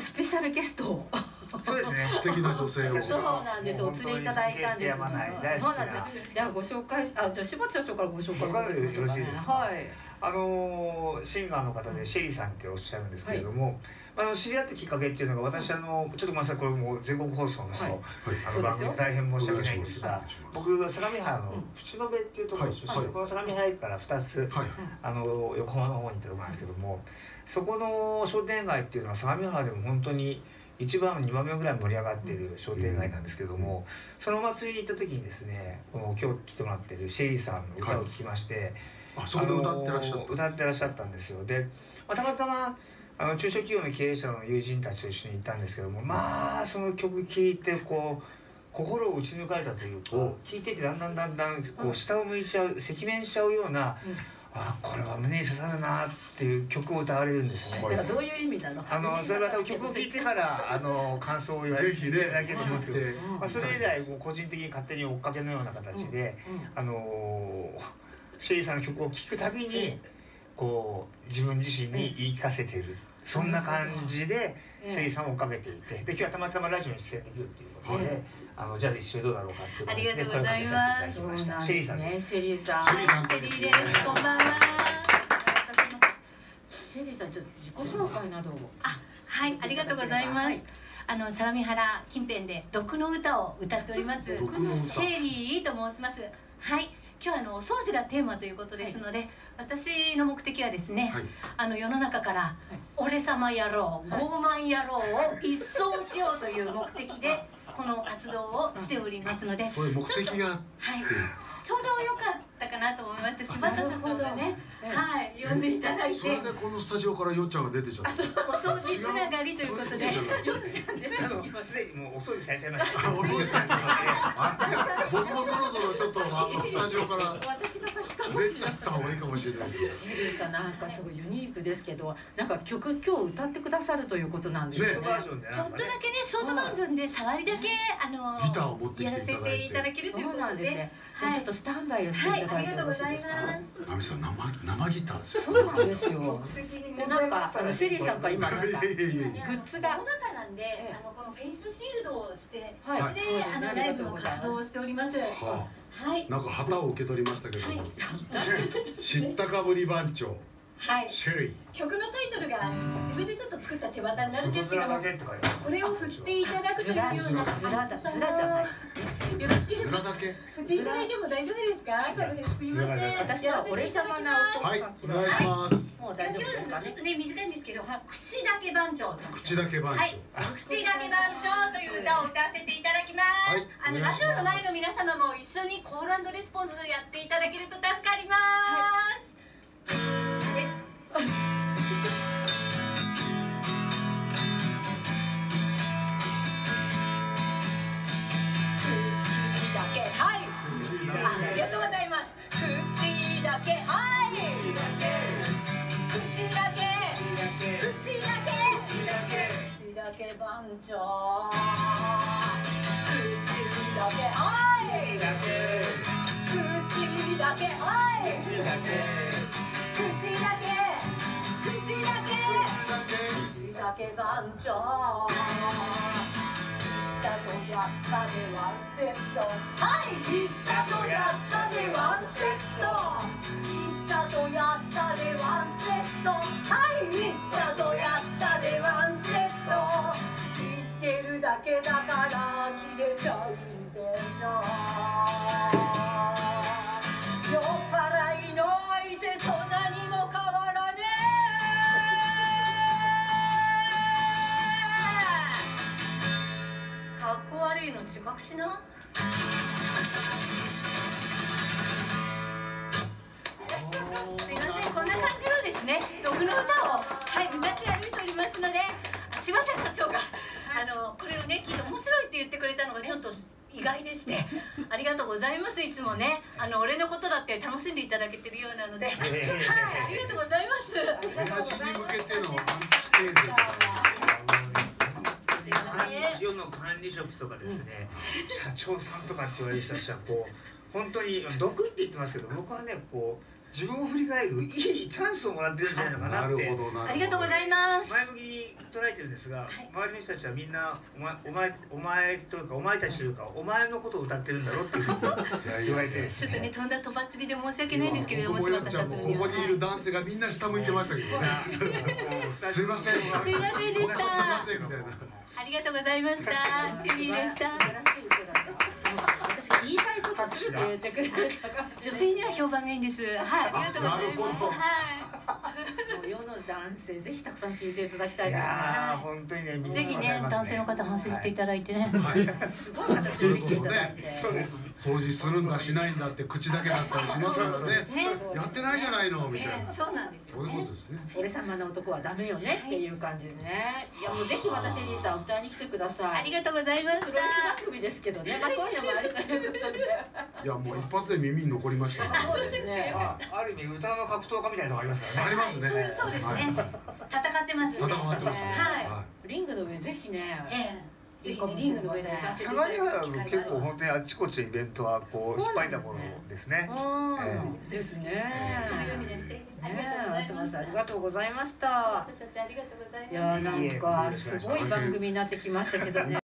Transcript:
スペシャルゲストをそうですね。 素敵な女性を。 そうなんです。お連れいただいたんです。そうなんですよ。じゃあご紹介、じゃあ柴田社長からご紹介。 僕でよろしいですか。 はい。 シンガーの方でシェリーさんっておっしゃるんですけれども、知り合ったきっかけっていうのが、私ちょっとごめんなさい、これもう全国放送の番組大変申し訳ないんですが、僕は相模原の淵野辺っていうところ出身で、この相模原駅から2つ横浜の方に行ったところなんですけども、そこの商店街っていうのは相模原でも本当に1番2番目ぐらい盛り上がっている商店街なんですけども、そのお祭りに行った時にですね、この今日来てもらってるシェリーさんの歌を聴きまして、 そこで歌ってらっしゃったんですよ。で、たまたま中小企業の経営者の友人たちと一緒に行ったんですけども、その曲聴いてこう心を打ち抜かれたというか、聴いててだんだんこう下を向いちゃう、赤面しちゃうような、これは胸に刺さるなっていう曲を歌われるんですね。 だからどういう意味なの？ それは多分曲を聴いてから感想を言われていただけると思うんですけど、それ以来もう個人的に勝手に追っかけのような形でシェリーさんの曲を聴くたびにこう自分自身に言い聞かせている、そんな感じでシェリーさんを追っかけていて、で今日はたまたまラジオに出演できるっていうことで、じゃあ一緒にどうだろうかっていう形で声をかけさせていただきました。シェリーさんです。 シェリーさん。 シェリーです。こんばんは。 シェリーさん、ちょっと自己紹介などを。 はい、ありがとうございます。相模原近辺で毒の歌を歌っておりますシェリーと申します。はい、今日はお掃除がテーマということですので、私の目的はですね、世の中から俺様野郎、傲慢野郎を一掃しようという目的でこの活動をしておりますので、 そういう目的が、 ちょうど良かったかなと思いまして、柴田社長がね、呼んでいただいて、 それでこのスタジオからよっちゃんが出てちゃった。 お掃除つながりということで、よっちゃんです。 すでにもうお掃除されちゃいました。 お掃除されちゃった。僕もそろそろちょっとスタジオから私が先かも出ちゃった方がいいかもしれないです。 シェリーさん、なんかすごいユニークですけど、なんか曲今日歌ってくださるということなんですね。 ちょっとだけね、ショートバージョンで触りだけギターを持ってきてやらせていただけるということで、 じゃあちょっとスタンバイをしていただいてよろしいですか。 ナミさん、生ギターですよ。 そうなんですよ。で、なんかシェリーさんから今なんかグッズがコロナ禍なんで、このフェイスシールドをして、それでライブの活動をしております。はい。 なんか旗を受け取りましたけども、知ったかぶり番長。シェリー。 曲のタイトルが自分でちょっと作った手旗になるんですけども、これを振っていただくというようなズラじゃない。 よろしければ振っていただいても大丈夫ですか？すいません。 私は俺様な音。はい、お願いします。 もう大丈夫ですかね。 ちょっとね短いんですけど、口だけ番長。 口だけ番長。 はい。口だけ番長という歌を歌わせていただきます。ラジオの前の皆様も一緒にコール&レスポンスやっていただけると助かります。ありがとうございます。口だけ、はい。口だけ番長。口だけ、はい。口だけ、はい。口だけ番長。やったでワンセット、はい、言ったとやったでワンセット、言ったとやったでワンセット、はい、言ったとやったでワンセット、言ってるだけだから切れちゃうんでしょう。酔っ払いの相手と何も変わらねえ。かっこ悪いの自覚しな。すいません、こんな感じのですね、毒の歌を歌って歩いておりますので、柴田社長がこれをね聞いて面白いって言ってくれたのがちょっと意外でして、ありがとうございます。いつもね俺のことだって楽しんでいただけてるようなので、はい、ありがとうございます。 東に向けてのパンチテーゼ。 世の管理職とかですね、社長さんとかって言われる人たちはこう本当に毒って言ってますけど、僕はねこう自分を振り返るいいチャンスをもらってるんじゃないのかなって。 ありがとうございます。 前向きに捉えてるんですが、周りの人たちはみんなお前というかお前たちというかお前のことを歌ってるんだろうっていうふうに言われてですね。 ちょっとねとんだとばっつりで申し訳ないんですけれども、柴田社長にここにいる男性がみんな下向いてましたけどね。すいません。すいませんでした。 すいませんみたいな。 ありがとうございました。シェリーでした。 素晴らしい歌だった。私が言いたいことするって言ってくれたから。 女性には評判がいいんです。はい、ありがとうございます。はい。 もう世の男性ぜひたくさん聞いていただきたいですね。 いやー本当にね、 ぜひね男性の方反省していただいてね。 すごい形でしていただいて。 掃除するんだしないんだって口だけだったりしますからね。やってないじゃないのみたいな。 そうなんですよね。 そういうことですね。 俺様の男はダメよねっていう感じでね。いやもうぜひ私にさ歌いに来てください。 ありがとうございました。 プロレス番組ですけどね。まあこういうのもあるということで。 いやもう一発で耳に残りましたね。 そうですね。 ある意味歌の格闘家みたいなのがありますからね。 ありますね。 そうですね。戦ってますね。 戦ってますね。 はリングの上ぜひね。 ぜひリングの上で相模原だと結構本当にあちこちイベントはこう引っ張りだものですね。 ですね。 そのようにですね。ありがとうございました。 ありがとうございました。 いやなんかすごい番組になってきましたけどね。